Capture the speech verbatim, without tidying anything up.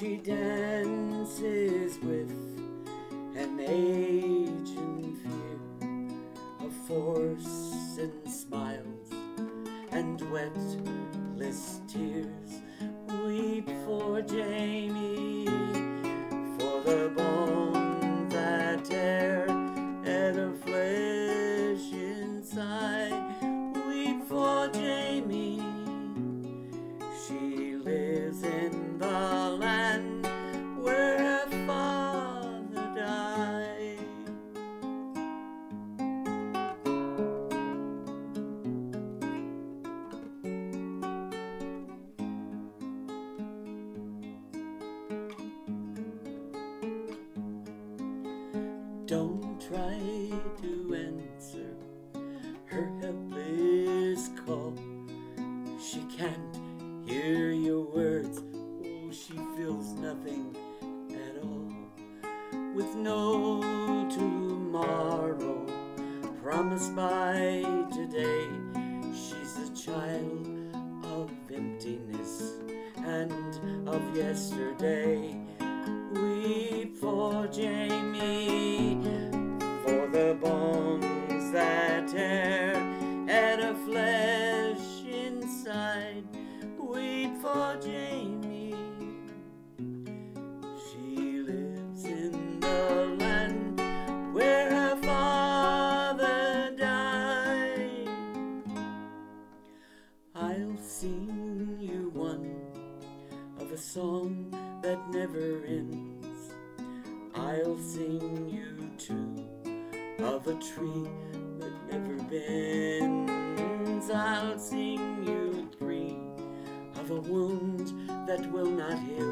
She dances with an age and fear of force and smiles and wetless tears. Weep for Jamie, for the bones that tear at her flesh inside. Weep for Jamie, she lives in the land where her father died. Don't try to answer her helpless call. She can't hear your words. Oh, she feels nothing at all. With no tomorrow promised by today, she's a child of emptiness and of yesterday. Weep for Jamie, for the bones that tear at her flesh inside. Weep for Jamie, she lives in the land where her father died. I'll sing you one of a song that never ends. I'll sing you two of a tree that never bends. I'll sing you three of a wound that will not heal.